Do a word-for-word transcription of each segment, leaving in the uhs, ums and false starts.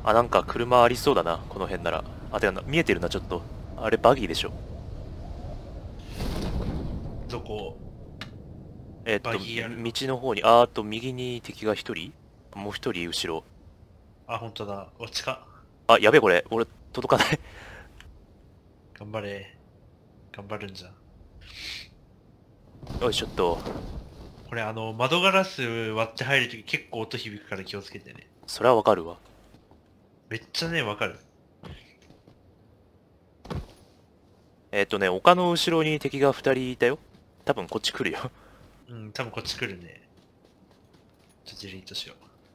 あ、なんか車ありそうだな、この辺なら。あ、てかな、見えてるな、ちょっと。あれ、バギーでしょ。 どこ？ えーっと、 バギーあるの？ 道の方に、あーっと、右に敵が一人、もう一人後ろ。 あ、本当だ。こっちか。 あ、やべえ、これ。俺、届かない。 頑張れ。頑張るんじゃん。 よいしょっと。 これあの、窓ガラス割って入るとき結構音響くから気をつけてね。 それはわかるわ。 めっちゃね、わかる。 えーっとね、丘の後ろに敵が二人いたよ。多分こっち来るよ。 うん、多分こっち来るね。ちょっとデリートしよ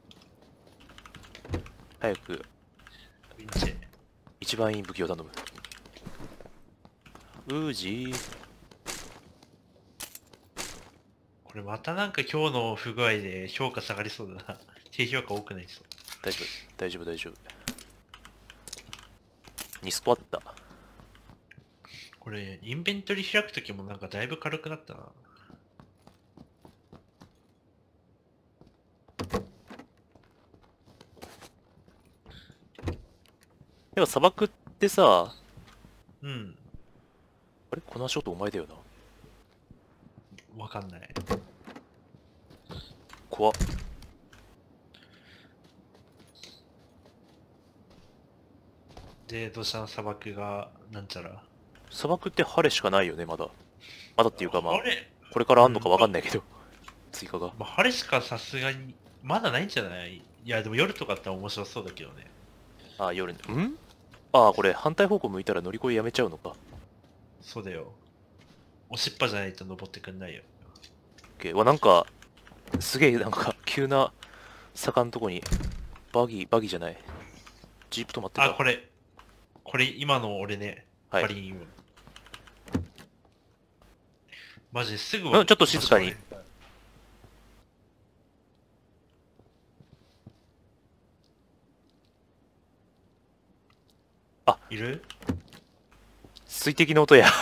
早く、 う。ウィンチェ。 一番いい武器を頼む。ウージー。 これまたなんか今日の不具合で評価下がりそうだな。低評価多くなりそう。 大丈夫、大丈夫、大丈夫。にスポあった。 これ、インベントリ開くときもなんかだいぶ軽くなったな。 でも砂漠ってさ、 うん、 あれこの足音お前だよな。 わかんない。 怖っ。 で、どうしたの？砂漠が、なんちゃら。 砂漠って晴れしかないよね、まだ。まだっていうかまあ、 晴れ、 これからあんのかうん、ま、 わかんないけど、追加が。 まあ、晴れしかさすがに、まだないんじゃない？いや、でも夜とかって面白そうだけどね。 ああ、夜に、んああ、これ反対方向向いたら乗り越えやめちゃうのか。 そうだよ。押しっぱじゃないと登ってくんないよ。 OK。わ、なんか、すげえ、なんか、急な坂のとこに、バギー、バギーじゃない。ジープ止まってあ、 た。 これ、これ今の俺ね、 はい。 バリンよ。マジですぐわ、 うん、ちょっと静かに。 場所わかる。 あ、 いる？ 水滴の音や。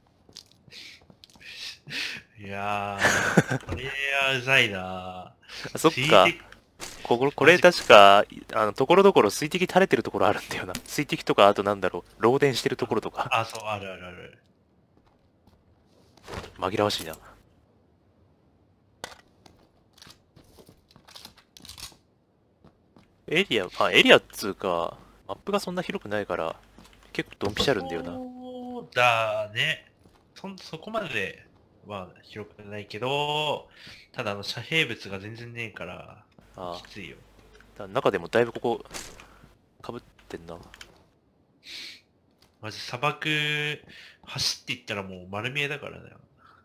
いやー、これはうざいな。 そっか。 水滴、 ここ、これマジ、 確か、あの、ところどころ水滴垂れてるところあるんだよな。水滴とか、あとなんだろう、漏電してるところとか。 あ、そう、あるあるある。 紛らわしいな。エリア、あ、エリアっつうか、マップがそんな広くないから、結構ドンピシャるんだよな。 そうだね。そん、そこまでは広くないけど、ただあの遮蔽物が全然ねえから、 ああ。 きついよ。 だ中でもだいぶここ、かぶってんな。んマジ砂漠、走っていったらもう丸見えだからね。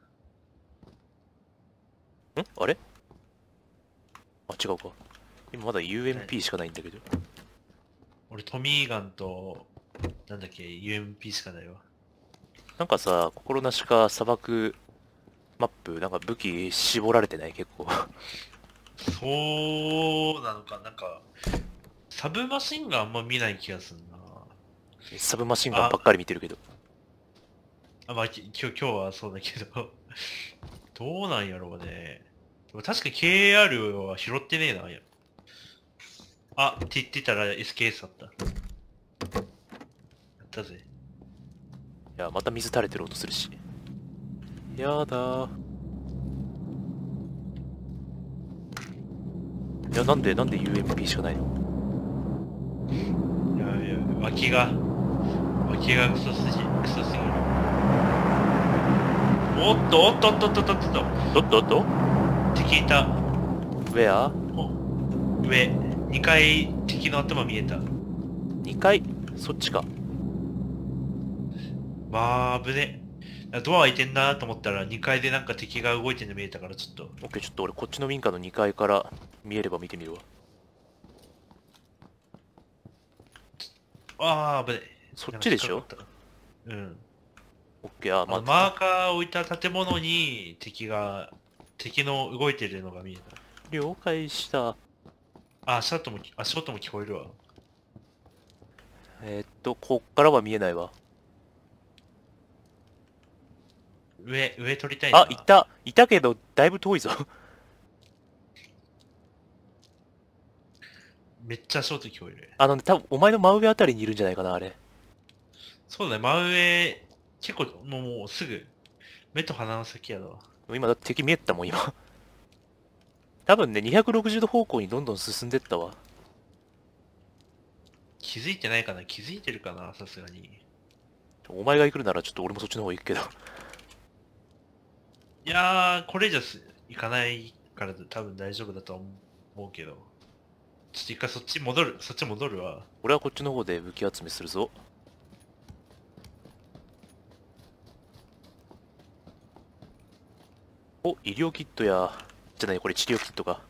あれあ、違うか。今まだ ユーエムピー しかないんだけど。 俺トミーガンと、なんだっけ、ユーエムピー しかないわ。 なんかさ、心なしか砂漠マップ、なんか武器絞られてない結構。 そうなのか、なんか、サブマシンガンあんま見ない気がするな。 サブマシンガンあ、 ばっかり見てるけど。 あ、まあ、き今日、今日はそうだけど、どうなんやろうね。でも確か ケーアール は拾ってねえな。あ、って言ってたら エスケーエス あった。やったぜ。 いや、また水垂れてる音するし。やだー。いや、なんで、なんで ユーエムピー しかないの？ いやいや、脇が、脇がクソすぎ、クソすぎる。おっと、おっと、おっと、おっと、おっと、おっと、 どっとっと敵いた。 ウェアお、上、にかい敵の頭見えた。 ?に 階そっちか。 まあ、危ね。ドア開いてんなと思ったらにかいでなんか敵が動いてるの見えたからちょっと。 オッケー、ちょっと俺こっちの民家のにかいから見えれば見てみるわ。 ああ、危ね。 そっなんかちでしょ？ 引っかかった。うん。 オッケー、あ、 あの、 まマーカーを置いた建物に敵が、敵の動いてるのが見えた。 了解した。 あ、足音も、足音も聞こえるわ。 えーっと、こっからは見えないわ。 上、上取りたいあ、いな。 たいたけど、だいぶ遠いぞ。 めっちゃショート聞こえる。 あのね、多分お前の真上あたりにいるんじゃないかな、あれ。 そうだね、真上、結構もうもうすぐ、目と鼻の先やだわ。 今だって敵見えたもん、今。多分ね、にひゃくろくじゅうど方向にどんどん進んでったわ。 気づいてないかな、気づいてるかな、さすがに。 お前が行くならちょっと俺もそっちの方行くけど。 いやー、これ以上す行かないから多分大丈夫だとは思うけど。ちょっと一回そっち戻る、そっち戻るわ。 俺はこっちの方で武器集めするぞ。お、医療キットや、じゃない、これ治療キットか。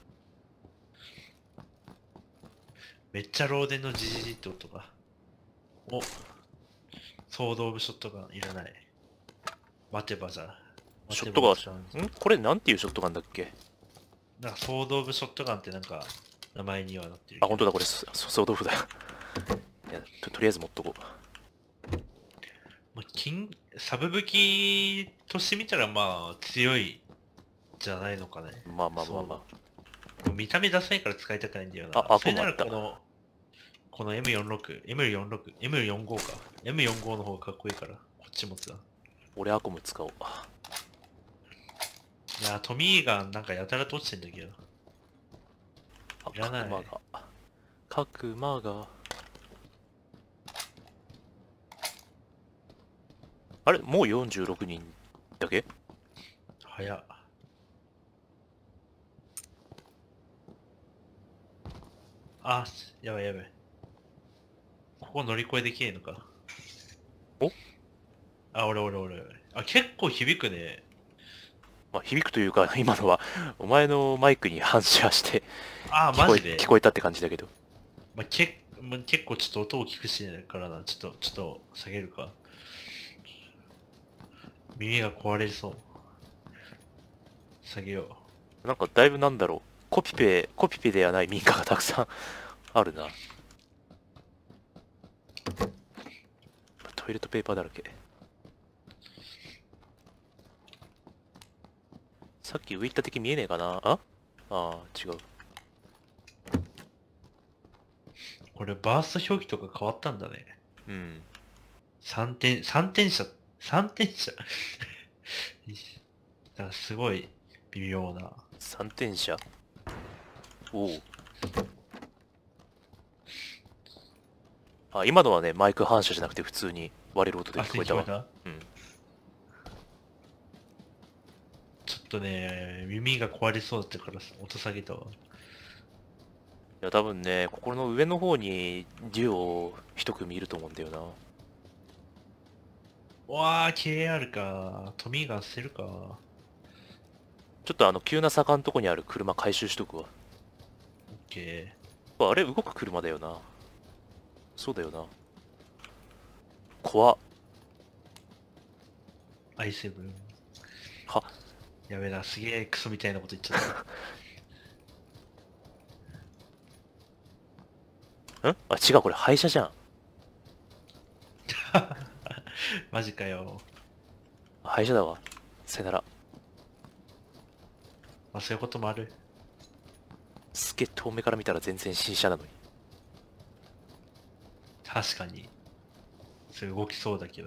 めっちゃ漏電のジジジって音が。お、ソードオブショットガンいらない。待てばじゃ。 ショットガン待てばじゃんこれなんていうショットガンだっけ？ なんかソードオブショットガンってなんか名前にはなってるけあ、 ど。 本当だ、これ、そ総豆腐だよ。いやと、とりあえず持っとこう。 まあ、金、サブ武器としてみたらまあ強いじゃないのかね。 まあまあまあまあ。 もう見た目ダサいから使いたくないんだよな。 あ、アそれなコもあったらこの、この エムよんじゅうろく、エムよんじゅうろく、エムよんじゅうご か。エムよんじゅうご の方がかっこいいから、こっち持つな。 俺アコム使おう。 いやー、トミーガンなんかやたらと落ちてんだけど。 あ、 いらない角間が。角間が。あれもうよんじゅうろくにんだけ？ 早っ。あ、やばいやばい。ここ乗り越えできねえのか。 おあ、俺俺俺俺。あ、結構響くね。 まあ、響くというか、今のは、お前のマイクに反射してあー、 聞こえ、 マジで。 聞こえたって感じだけど。 まあ、けまあ、結構ちょっと音を聞くしねからな。ちょっと、ちょっと下げるか。耳が壊れそう。下げよなんかだいぶなんだろう。コピペ、コピペではない民家がたくさんあるな。トイレットペーパーだらけ。さっき上行った敵見えねえかなあああ、違う。 う。これバースト表記とか変わったんだね。 うん。 さんてん、さんてん車、さんてん車だからすごい微妙な。 三点車。おお。あ、今のはね、マイク反射じゃなくて普通に割れる音であ、 聞こえたわ。 たうん。 ちょっとね、耳が壊れそうだったからさ音下げたわ。 いや、多分ね、ここの上の方にデュオを一組いると思うんだよな。 わー、ケーアール か。トミーガン捨てるか。 ちょっとあの、急な坂のとこにある車回収しとくわ。 オッケあれ動く車だよな。そうだよな。怖っ。 ー。アイセブン。 はやべえな、すげえクソみたいなこと言っちゃった。 んあ、違う、これ廃車じゃん。 マジかよ。 廃車だわ。さよなら。 まあそういうこともある。 すっげえ遠目から見たら全然新車なのに。 確かに。それ動きそうだけど。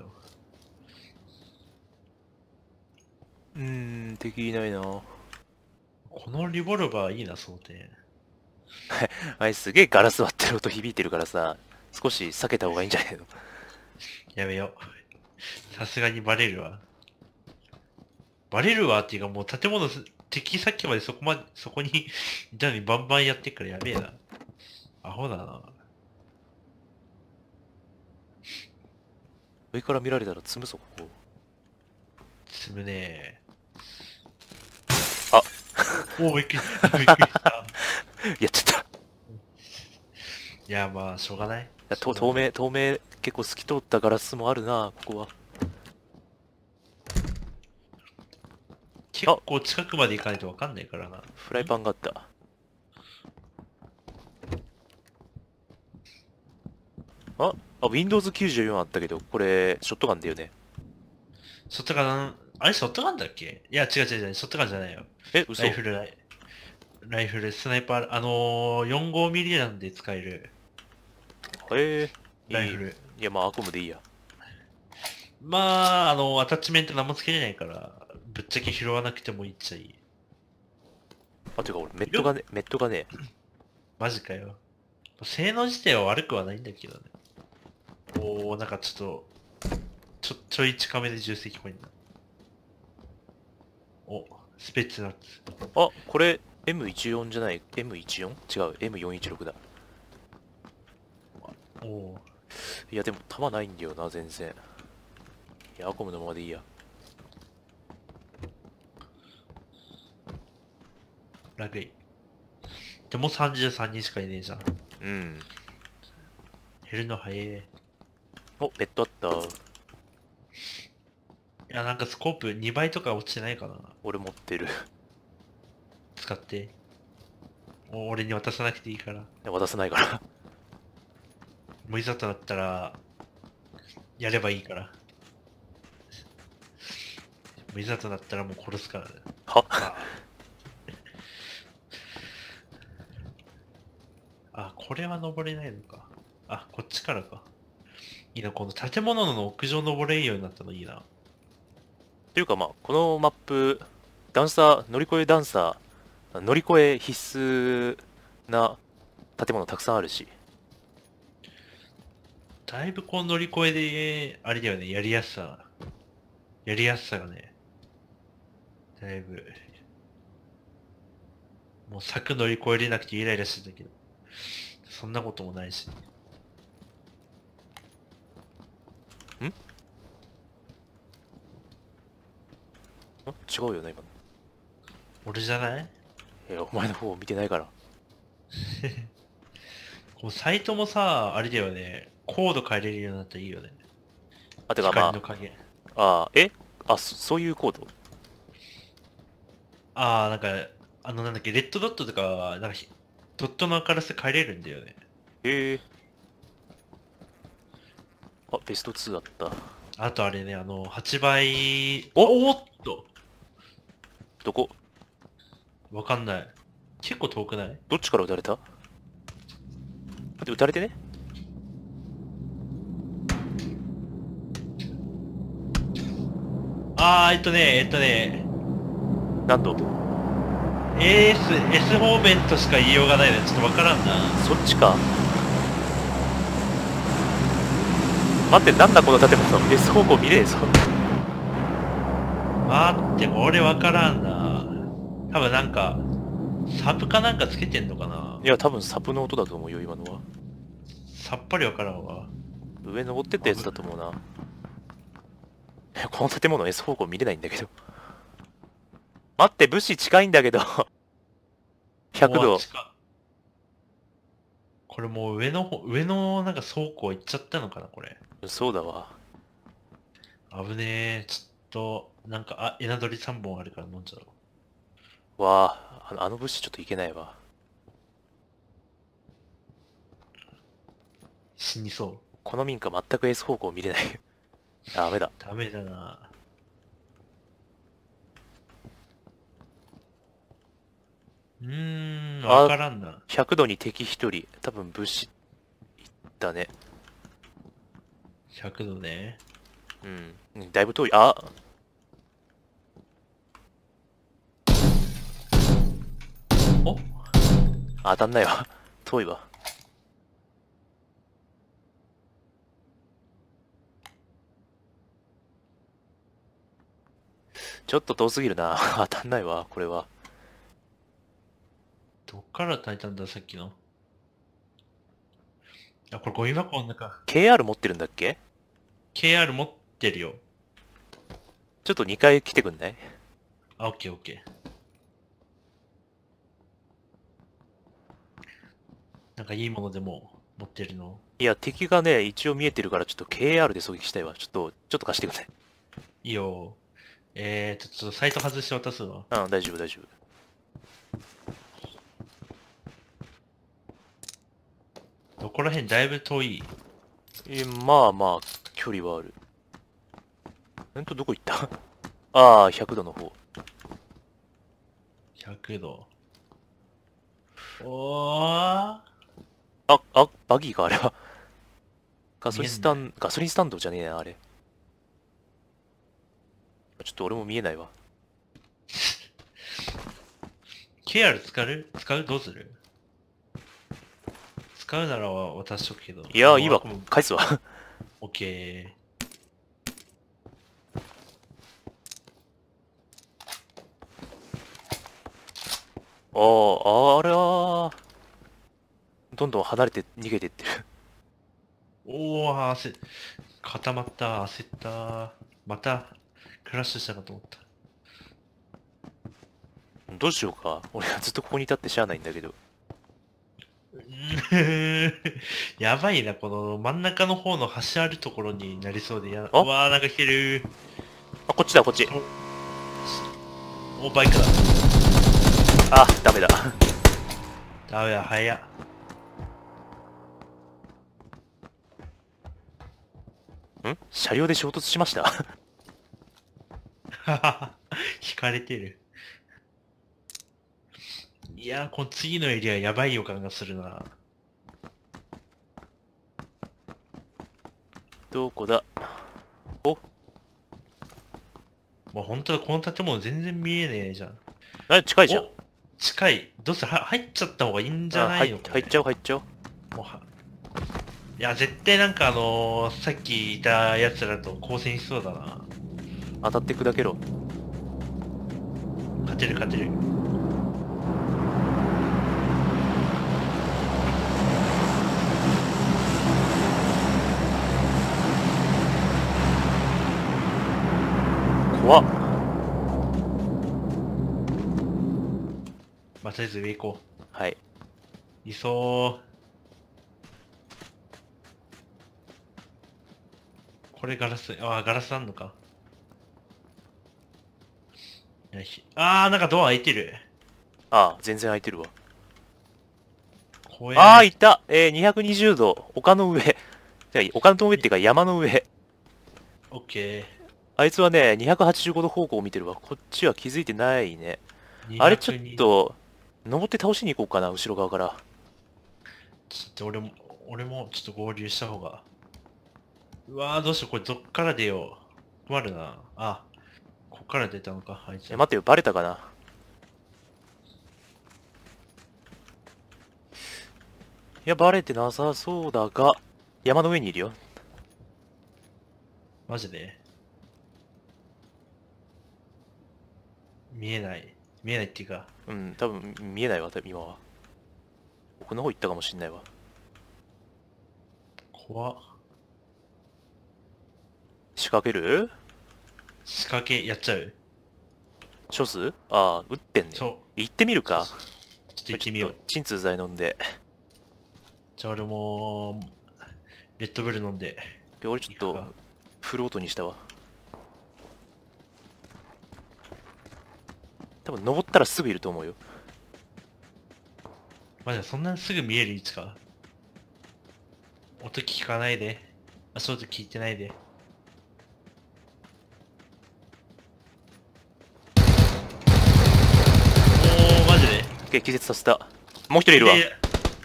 うーん、敵いないな。 このリボルバーいいな、想定。 あれすげえガラス割ってる音響いてるからさ、少し避けた方がいいんじゃないの？ やめよう。さすがにバレるわ。バレるわっていうかもう建物す、敵さっきまでそこまで、そこにいたのにバンバンやってっからやべえな。アホだな。 上から見られたら積むぞ、ここ。 積むねあおお、びっくりした。びっくりした。 やっちゃった。 いや、まあ、しょうがない。 やと透明、透明、結構透き通ったガラスもあるな、ここは。 結構近くまで行かないとわかんないからな。 フライパンがあった。あ、あ、ウィンドウズきゅうじゅうよん あったけど、これ、ショットガンだよね。 ショットガン、あれショットガンだっけいや、違う違う違う、ショットガンじゃないよ。 え、嘘ライフルライ。 ライフル、スナイパー、あのー、よんじゅうごミリなんで使えるへえ、いい。 ライフル。 いや、まあ、アコムでいいや。 まあ、あの、アタッチメント何もつけれないから、ぶっちゃけ拾わなくてもいいっちゃいい。 あ、てか俺、メットがね、メットがね、 マジかよ。性能自体は悪くはないんだけどね。おー、なんかちょっと、ちょ、ちょい近めで重積コインだ。お、スペッツナッツ。 あ、これ エムじゅうよん じゃない？ エムじゅうよん？ 違う、エムよんいちろく だ。 おー。 いや、でも弾ないんだよな、全然。いや、アコムのままでいいや。 ラグい。でもさんじゅうさんにんしかいねえじゃん。 うん。 減るの早え。 お、メットあった。 いや、なんかスコープにばいとか落ちてないかな。 俺持ってる。い使って。お俺に渡さなくていいから。 や渡さないから。 もういざとなったら、やればいいから。もういざとなったらもう殺すからね。 はああ、これは登れないのか。あ、こっちからか。いいな、この建物の屋上登れるようになったのいいな。 というかまあ、このマップ、段差、乗り越え段差、乗り越え必須な建物たくさんあるし。 だいぶこう乗り越えで、あれだよね、やりやすさ。やりやすさがね、だいぶ、もう柵乗り越えれなくてイライラしてたけど、そんなこともないし。 んん違うよな、今の。 俺じゃない？ いや、お前の方を見てないから。 このサイトもさ、あれだよね、コード変えれるようになったらいいよね。 あ、てかま光の影。 あ、あーえあ、そ、そういうコード？ ああ、なんか、あのなんだっけ、レッドドットとかは、なんかひ、ドットの明るさ変えれるんだよね。 へえ。あ、ベストツーあった。 あとあれね、あの、はちばい、 おおっとどこ？ わかんない。結構遠くない？ どっちから撃たれた？待って、撃たれてね？ あー、えっとね、えっとね、 何度？ エーエス、S 方面としか言いようがないね。ちょっとわからんな。 そっちか。待って、なんだこの建物。S 方向見れえぞ。 待って、俺わからんな。多分なんか、サブかなんかつけてんのかな。 いや、多分サプの音だと思うよ、今のは。 さっぱりわからんわ。 上登ってったやつだと思うな。この建物 S 方向見れないんだけど。待って、物資近いんだけど。ひゃくど。 おあっちかこれもう上の方、上のなんか倉庫行っちゃったのかな、これ。 そうだわ。 危ねえ。ちょっと、なんか、あ、エナドリさんぼんあるから飲んじゃおう。 わあ、あのあの物資ちょっといけないわ。 死にそう。 この民家全く S 方向見れない。ダメだ。 ダメだな。うーん、 あわからんな。 ひゃくどに敵ひとり。多分物資だね。 ひゃくどね。 うん。だいぶ遠い。あお当たんないわ。遠いわ。ちょっと遠すぎるな。当たんないわ、これは。 どっから炊いたんだ、さっきの。あ、これゴミ箱の中。 ケーアール 持ってるんだっけ？ ケーアール 持ってるよ。 ちょっとにかい来てくんない？ あ、オッケーオッケー。なんかいいものでも持ってるの？ いや、敵がね、一応見えてるから、ちょっと ケーアール で狙撃したいわ。ちょっと、ちょっと貸してくんない？ いいよ。えーと、ちょっとサイト外して渡すわ。 うん、大丈夫、大丈夫。 どこら辺だいぶ遠い。 え、まあまあ、距離はある。ほんと、どこ行った？ああ、ひゃくどの方。 ひゃくど。 おー。 あ、あ、バギーか、あれは。ガソリンスタン、ガソリンスタンドじゃねえな、あれ。ちょっと俺も見えないわ。 ケーアール 使う使うどうする？使うなら渡しとくけど。 いやー、いいわもう。 返すわ。 オッケああ、あれは、どんどん離れて逃げてってる。 ー。おー、焦、固まった、焦った。また、クラッシュしたかと思った。 どうしようか。俺はずっとここに立ってしゃあないんだけど。 うーんやばいな、この真ん中の方の端あるところになりそうでや、 あうわー、なんか来てる。 あ、こっちだ、こっち。 お、バイクだ。 あ、ダメだ。 ダメだ、早っ。 ん車両で衝突しました。 ははは引かれてる。いやー、この次のエリアやばい予感がするな。 どこだ。お、 もう本当だ、この建物全然見えねえじゃん。 あ、近いじゃん。 お、近い。どうするは入っちゃった方がいいんじゃあ、入っないのか、ね、 入っちゃおう、入っちゃおう。 もうはいや、絶対なんかあのー、さっきいた奴らと交戦しそうだな。 当たって砕けろ。 勝てる勝てる。 怖っ。 まあ、とりあえず上行こはい。 う。いそう。これガラス、ああ、ガラスあんのか。よし。あー、なんかドア開いてる。 ああ、全然空いてるわ。 怖え。 ああ、いた。えー、にひゃくにじゅうど。丘の上。てか丘の上っていうか山の上。 オッケー。 あいつはね、にひゃくはちじゅうごど方向を見てるわ。こっちは気づいてないね。あれちょっにひゃくに。 と、登って倒しに行こうかな、後ろ側から。 ちょっと俺も、俺もちょっと合流した方が。うわー、どうしよう、これどっから出よう。困るな。あ、こっから出たのか、あいつ。 え、待ってよ、バレたかな。いや、バレてなさそうだが、山の上にいるよ。 マジで見えない。見えないっていうか。 うん、多分見えないわ、多分今は。奥の方行ったかもしんないわ。 怖っ。 仕掛ける仕掛けやっちゃう？ ショスああ、撃ってんね。 そう。 行ってみるか。 ちょっと行ってみよう。 鎮痛剤飲んで。 じゃあ俺も、レッドブル飲んで。 で俺ちょっと、フルオートにしたわ。多分登ったらすぐいると思うよ。 まあ、そんなすぐ見える位置か。音聞かないで。あ、そうと聞いてないで。おー、マジでオッケー、気絶させた。もう一人いるわ。 で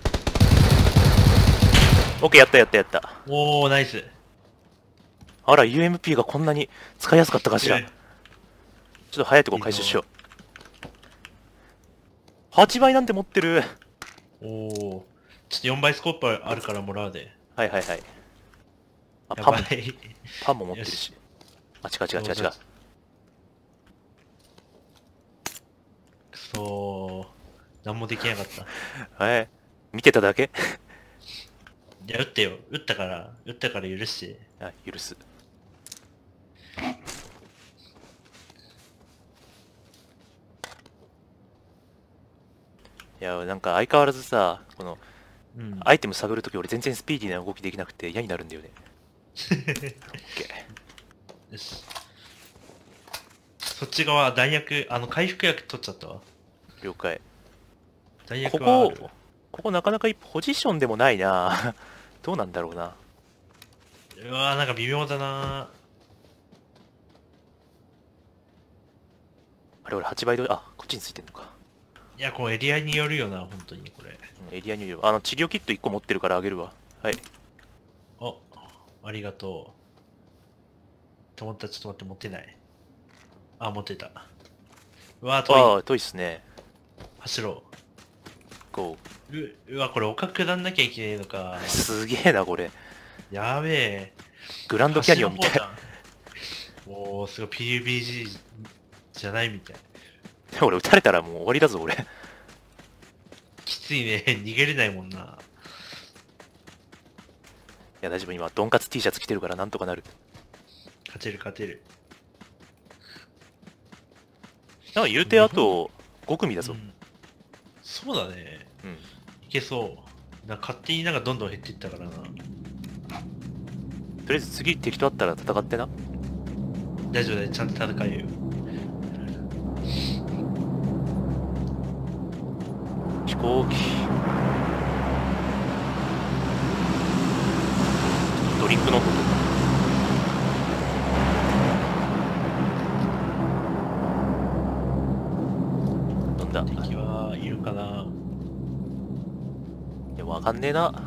オッケー、やったやったやった。 おー、ナイス。 あら、ユーエムピー がこんなに使いやすかったかしら。 えちょっと早いとこ回収しよう。はちばいなんて持ってる。 おー。ちょっとよんばいスコープあるからもらうで。 はいはいはい。あ、 やパンも、 ばい。 パンも持ってるし。あ、違う違う違う違う。 くそー。なんもできなかった。 えー、見てただけいや、撃ってよ。撃ったから、撃ったから許して。 あ、許す。いや、なんか相変わらずさ、この、 うん。 アイテム探るとき俺全然スピーディーな動きできなくて嫌になるんだよね。オッケー。 よし。そっち側、弾薬、あの、回復薬取っちゃったわ。 了解。 弾こ薬はある。 こ、ここなかなかいいポジションでもないな。どうなんだろうな。 うわー、なんか微妙だな。 あれ俺はちばいで、あ、こっちについてんのか。 いや、このエリアによるよな、本当にこれ。 エリアにいる。あの、治療キットいっこ持ってるからあげるわ。はい。 あ、ありがとう。と思ったらちょっと待って、持ってない。あ、持ってた。うわ、遠い。 ああ、遠いっすね。 走ろこう。う、うわ、これ丘下んなきゃいけないのかう。。すげえな、これ。 やべえ。 グランドキャニオンみたい。 橋の方じゃん。おー、すごい ピーユービージー じゃないみたい。 俺撃たれたらもう終わりだぞ、俺。 きついね。逃げれないもんな。 いや、大丈夫。今、ドンカツ T シャツ着てるからなんとかなる。 勝てる勝てる。 なんか言うてあとご組だぞ。 うん、そうだね。 うん。 いけそう。な勝手になんかどんどん減っていったからな。 とりあえず次敵と会ったら戦ってな。 大丈夫だよ。ちゃんと戦えよ。 飛行機。ドリンクの音とか。飲んだ。 敵はいるかな。 いや、わかんねえな。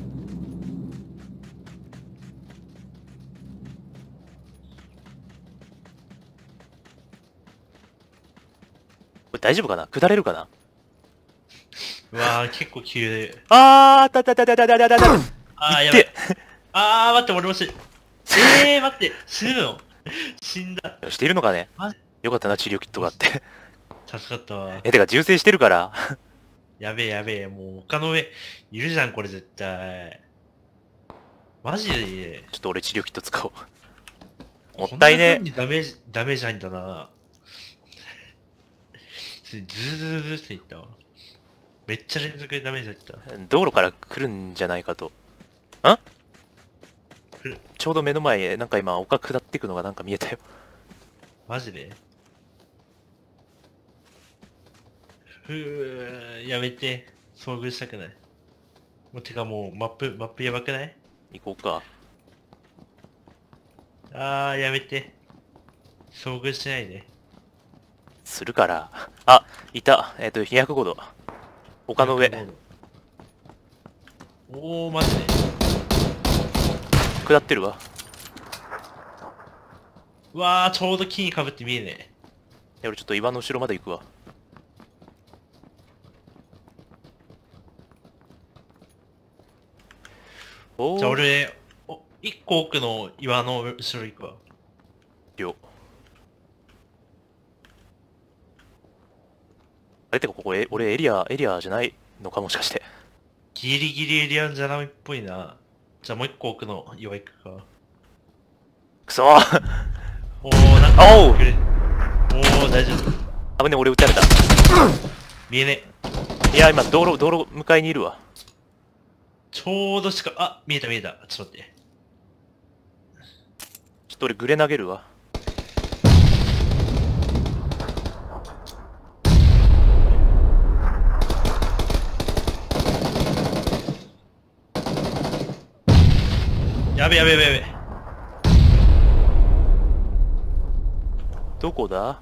これ大丈夫かな、下れるかな。 うわー、結構急で。 あー、たたたたたたたたた。 あー、 いってやばい。あー、待って、俺もし、えー、待って、死ぬの死んだ。 しているのかね。 マジよかったな、治療キットがあって。 助かったわ。 え、てか、銃声してるから。 やべえやべえ、もう丘の上、いるじゃん、これ絶対。マジで、 ちょっと俺治療キット使おう。もったいねこんな風にダメージ、ダメージ入んだな。ズーズーズーズーっていったわ。めっちゃ連続でダメージ入った。 え。道路から来るんじゃないかと。ん来るちょうど目の前へ、なんか今、丘下っていくのがなんか見えたよ。 マジでふぅ、やめて。遭遇したくない。もうてかもう、マップ、マップやばくない？ 行こうか。 あー、やめて。遭遇しないで。 するから。あ、いた。えっ、と、にひゃくごど。丘の上。 おー、マジで。 下ってるわ。 うわー、ちょうど木にかぶって見えねいや俺ちょっと岩の後ろまで行くわ。おえ。じゃあー、 俺、お、一個奥の岩の後ろ行くわ。 了。あれてかここえ、俺エリア、エリアじゃないのかもしかして。 ギリギリエリアンじゃないっぽいな。じゃあもう一個奥の岩行くか。 くそー。 おー、なんか、 おうくれおー、大丈夫。 危ね、俺撃たれた。 見えね。 いや、今、道路、道路向かいにいるわ。 ちょうどしか、あ、見えた見えた。ちょっと待って。 ちょっと俺グレ投げるわ。 やべやべやべやべ。 どこだ。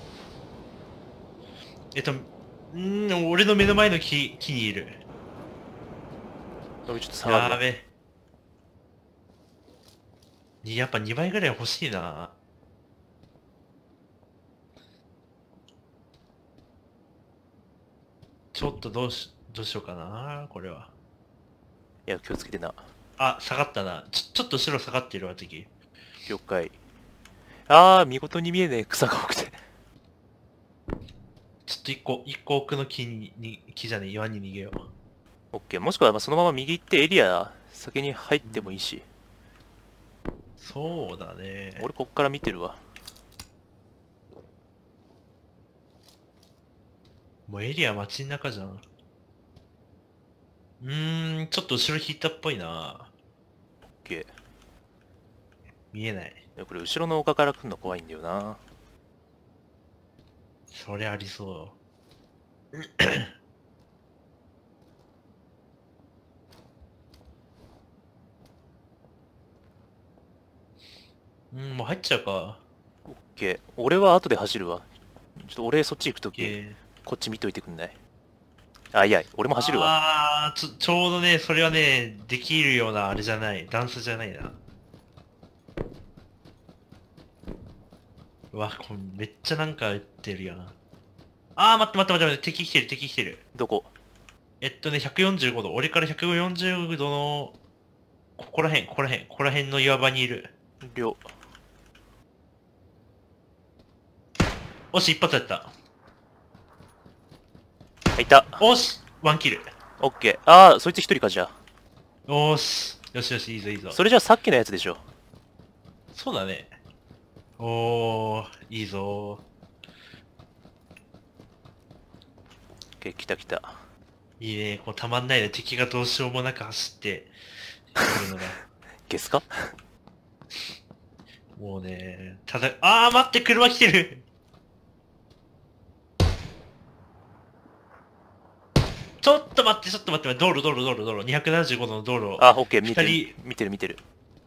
えっと、んー、俺の目の前の木、木にいる。 俺ちょっと下がるわ。 やべ。にやっぱにばいぐらい欲しいな。ちょっとどうし、どうしようかな、これは。 いや、気をつけてな。 あ、下がったな。ちょ、ちょっと後ろ下がってるわ、敵。 了解。あー、見事に見えねえ、草が多くて。 ちょっと一個、一個奥の木に、に木じゃねえ、岩に逃げよう。 オッケー。もしくはまあそのまま右行ってエリア先に入ってもいいし。 そうだね。 俺こっから見てるわ。 もうエリア街の中じゃん。うーん、ちょっと後ろ引いたっぽいな。 オッケ見えない。 ー。いやこれ後ろの丘から来るの怖いんだよな。 それありそう。うん、もう入っちゃうか。 オッケー。俺は後で走るわ。ちょっと俺そっち行くとき、 えこっち見といてくんない？あ、いや、俺も走るわ。 ああ、ちょ、ちょうどね、それはね、できるようなあれじゃない。ダンスじゃないな。うわ、これめっちゃなんか撃ってるやん。あー、待って待って待って待って、敵来てる、敵来てる。 どこ？ えっとね、ひゃくよんじゅうごど。俺からひゃくよんじゅうどの、ここら辺、ここら辺、ここら辺の岩場にいる。 両。 おし、一発やった。 あ、いた。 おし、ワンキル。 オッケー。あー、そいつ一人か、じゃあ。 おーし。よしよし、いいぞいいぞ。 それじゃあさっきのやつでしょ。 そうだね。おー、いいぞオッケー、来た来た。 ー。いいね、こうたまんないね。敵がどうしようもなく走ってくるのが。 ゲスか？ もうね、ただ、あー、待って、車来てる。ちょっと待って、ちょっと待って、道路、道路、道路、道路、にひゃくななじゅうごどの道路。 あ、オッケー、見てる二人。 見てる見てる。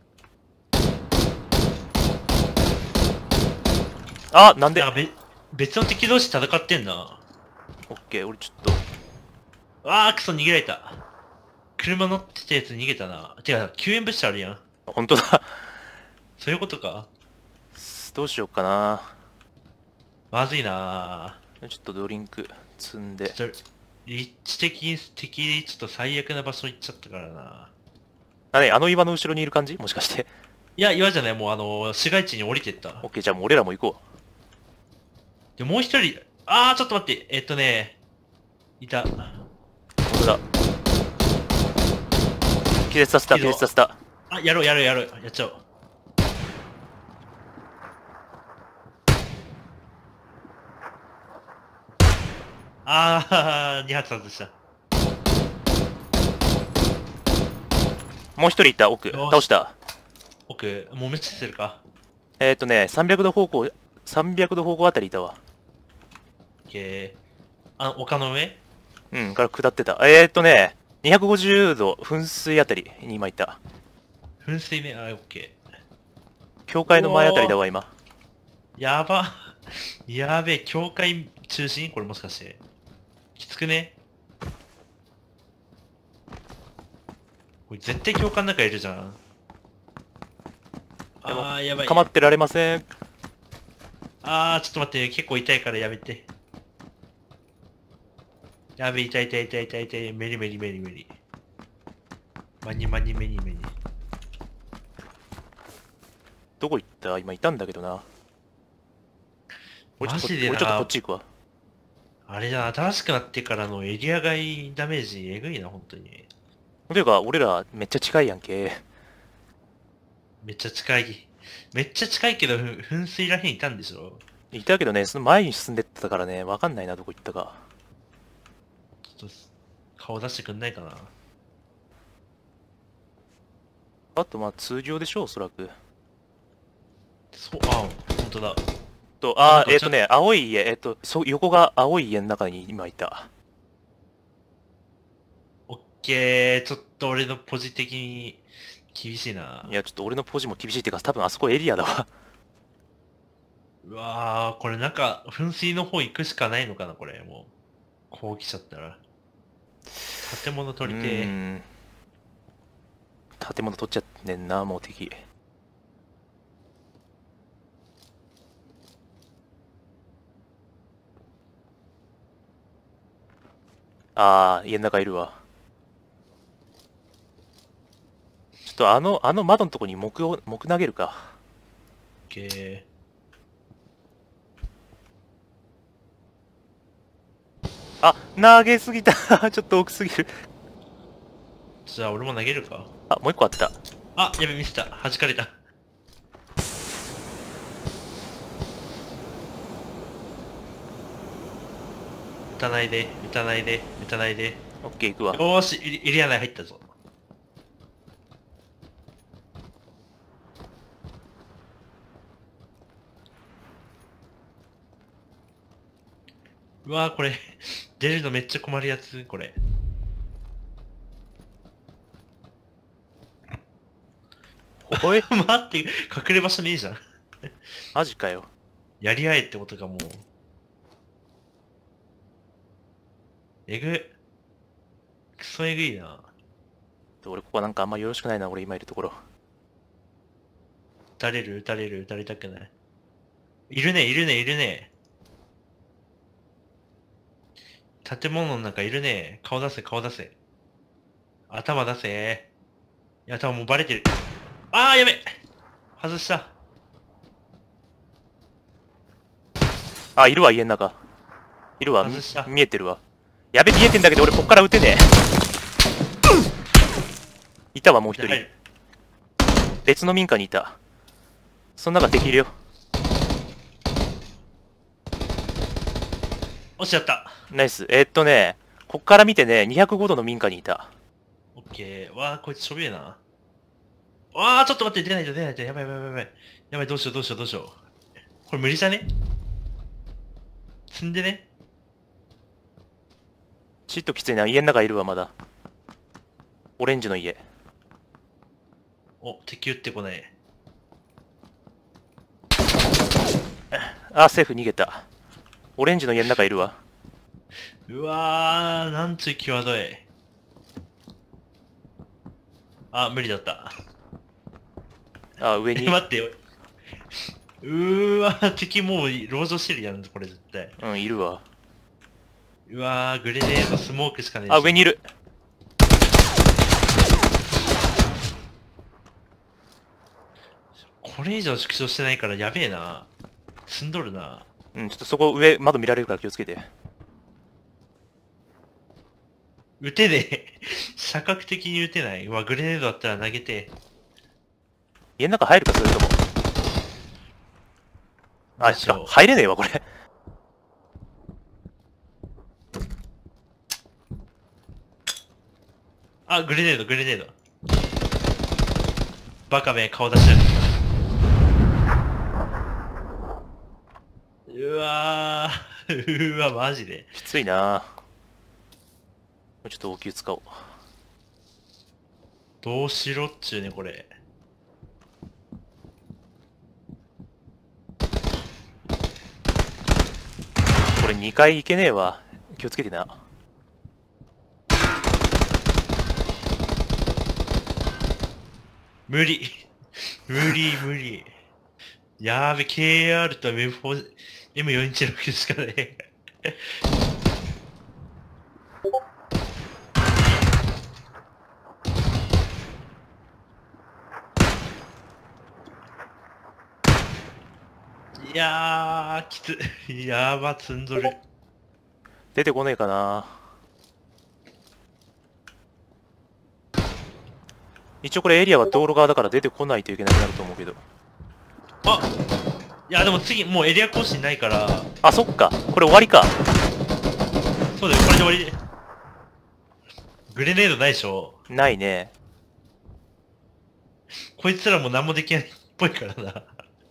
あ、なんで？ なんかべ別の敵同士戦ってんな。 オッケー、俺ちょっと。 あー、クソ、逃げられた。車乗ってたやつ逃げたな。てか、救援物資あるやん。 本当だ。 そういうことか。 どうしようかな。 まずいなちょっとドリンク積んで。 ちょっと、立地的に敵、ちょっと最悪な場所行っちゃったからな。 あれ、あの岩の後ろにいる感じ？もしかして。 いや、岩じゃない、もうあの、市街地に降りてった。 オッケー、じゃあもう俺らも行こで、もう一人、あー、ちょっと待って、えっとね、いた。 う。本当だ。気絶させた、 いいぞ気絶させた。 あ、やろうやろうやろう、やっちゃおう。あー、に発外した。 もう一人いた、奥。 よし倒した。 奥、もうめっちゃしてるか。 えっ、ー、とね、さんびゃくど方向、さんびゃくど方向あたりいたわ。 オッケー。あの、丘の上うん、から下ってた。えっ、ー、とね、にひゃくごじゅうど噴水あたりに今いた。 噴水ね、あ、オッケ教会の前あたりだわ、今。 ー。やば。やべえ、教会中心これもしかして。きつくねこれ絶対教官の中いるじゃん。 でもあー、やばい。 かまってられません。 あー、ちょっと待って、結構痛いからやめて。やべえ、痛い痛い痛い痛い痛い。メリメリメリメリ。マニマニメニメニ。 どこ行った？今いたんだけどな。俺ちょっとマジでな俺ちょっとこっち行くわ。 あれだな、新しくなってからのエリア外ダメージえぐいな、本当に。 ていうか、俺らめっちゃ近いやんけ。 めっちゃ近い。めっちゃ近いけど、ふ噴水らへんいたんでしょいたけどね、その前に進んでったからね、わかんないな、どこ行ったか。 ちょっと、顔出してくんないかな。 あと、まあ、通常でしょう、おそらく。 そう、あ、本当だ。 と、あー、 なんかちょえっ、とね、青い家、えっ、と、そ、横が青い家の中に今いた。 オッケー、ちょっと俺のポジ的に厳しいな。 いや、ちょっと俺のポジも厳しいっていうか、多分あそこエリアだわ。 うわー、これなんか、噴水の方行くしかないのかな、これ、もう。こう来ちゃったら。建物取りてー。 うーん。建物取っちゃってんな、もう敵。あー、家の中いるわ。ちょっとあの、あの窓のとこに木を、木投げるか。 オッケあ、投げすぎた。ちょっと奥すぎる。 ー。じゃあ俺も投げるか。 あ、もう一個あった。 あ、やべ、ミスった。弾かれた。撃たないで、撃たないで、撃たないで。 オッケー、行くわ。 よーし、エリエリア内入ったぞ。うわー、これ、出るのめっちゃ困るやつ、これ。 おい、 待って、隠れ場所ねえじゃん。 マジかよ。 やり合えってことかもう。 えぐい。クソえぐいな。 俺ここなんかあんまよろしくないな、俺今いるところ。 撃たれる撃たれる撃たれたくない。いるね、いるね、いるね。建物の中いるね。顔出せ、顔出せ。頭出せ。いや、多分もうバレてる。あー、やべ外した。 あ、いるわ、家の中。いるわ、み外した見えてるわ。やべ、見えてんだけど俺こっから撃てねえ。いたわ、もう一人。 入る。 別の民家にいた。その中敵いるよ。 落ちちゃった。 ナイス。えー、っとね、こっから見てね、にひゃくごどの民家にいた。 オッケー。わー、こいつしょびえな。わー、ちょっと待って、出ないと出ないと。やばいやばいやばいやばい。やばい、どうしようどうしようどうしよう。これ無理じゃね積んでね。 ちっときついな。家の中いるわ、まだ。オレンジの家。 お、敵撃ってこない。 あ、セーフ逃げた。オレンジの家の中いるわ。 うわー、なんつう際どい。あ、無理だった。 あ、上え、 に。 待ってよ。うーわー、敵もう籠城してるやん、これ絶対。 うん、いるわ。 うわー、グレネード、スモークしかねえし。 あ、上にいる。 これ以上縮小してないからやべえな。積んどるな。 うん、ちょっとそこ上、窓見られるから気をつけて。 撃てねえ。射角的に撃てない。うわ、グレネードだったら投げて。 家の中入るか、それとも。あ、 どうしようあ入れねえわ、これ。 あ、グレネード、グレネード。バカめ、顔出しやがった。うわー、うわ、マジで。 きついな。もうちょっと応急使おう。 どうしろっちゅうね、これ。 これにかい行けねえわ。気をつけてな。 無理。無理、無理。やーべ、ケーアール と エムフォー、エムよんいちろく しかねえ。いやー、きつ。やば、積んどる。 出てこねえかな。一応これエリアは道路側だから出てこないといけなくなると思うけど。 あいや、でも次、もうエリア更新ないから、 あ、そっか。これ終わりか。 そうだよ、これで終わりで。グレネードないでしょ。 ないね。 こいつらも何もできないっぽいからな。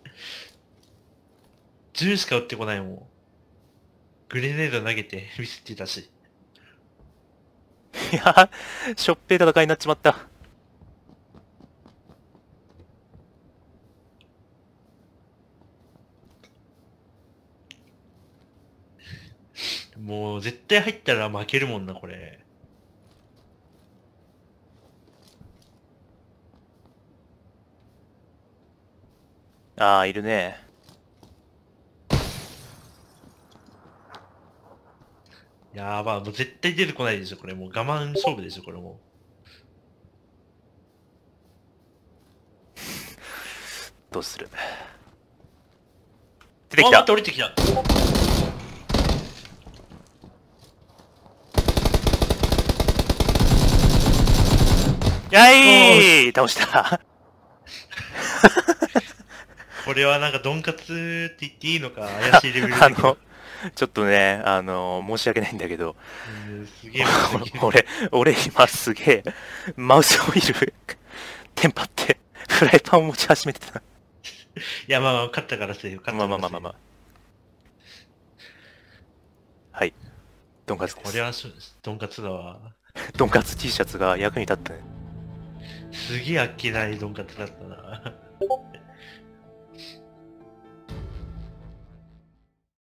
銃しか撃ってこないもん。グレネード投げてミスってたし。 いや、しょっぺい戦いになっちまった。 もう絶対入ったら負けるもんな、これ。 ああ、いるね。 やばい、もう絶対出てこないでしょ、これ。もう我慢勝負でしょ、これもどうする。出てう。あ、 きた。 待って、降りてきた。 やいー倒した。 これはなんか、ドンカツって言っていいのか、怪しいレベルあだけどの、ちょっとね、あの、申し訳ないんだけど、 うんすげえ申し訳ない。 俺、俺今すげえ、マウスオイル、テンパって、フライパンを持ち始めてた。 いや、まあまあ、勝ったからセーフ、勝ったまあからセーフ。 まあまあまあまあ。はい。ドンカツです。 これはしドンカツだわ。 ドンカツ T シャツが役に立ったね。 すげえあっけないドンカツだったな。